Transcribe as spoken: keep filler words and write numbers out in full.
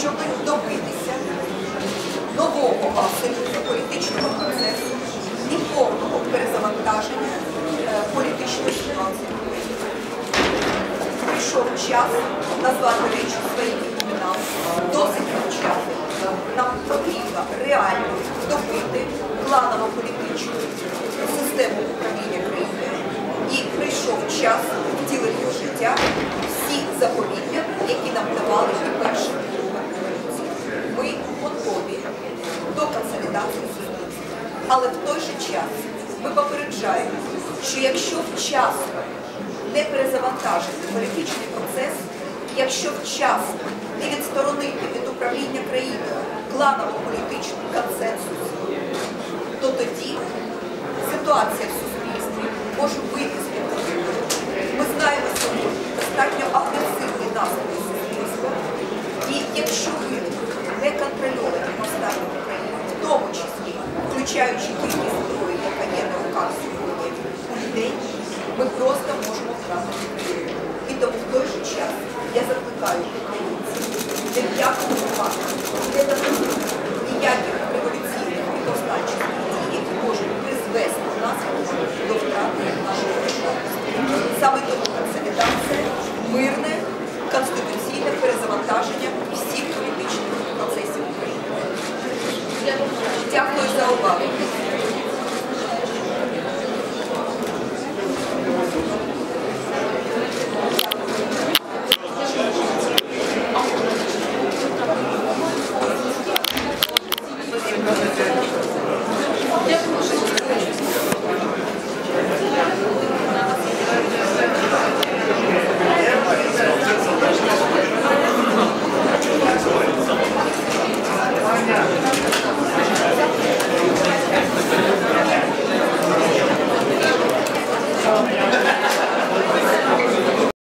щоб добитися нового абсолютно політичного процесу і повного перезавантаження політичної ситуації. Прийшов час назвати речі своїми іменами, досить почати. Нам потрібно реально добити кланово-політичну систему управління країною. І прийшов час втілити в життя всі заповіддя, які нам давали і перша і друга революція. Ми готові до консолідації суспільства. Але в той же час ми попереджаємо, що якщо вчасно не перезавантажити політичний процес, якщо вчасно не відсторонити від управління країною кланово-політичний консенсус, то тоді ситуація в суспільстві може вийти з під контролю. Ми знаємо сьогодні достатньо агресивний настрій суспільства, і якщо виникнуть неконтрольовані повстання в Україні, в тому числі включаючи кількість зброї, яка є на руках сьогодні у людей, ми просто можемо втратити країну. І тому в той же час я закликаю українців не в якому випадку не дадуть ніяких революційних і повстанчих дій, які можуть призвести нас до втрати нашої державності. Саме тому консолідація, мирне, конституційне перезавантаження всіх політичних процесів України. Дякую за увагу. Yeah.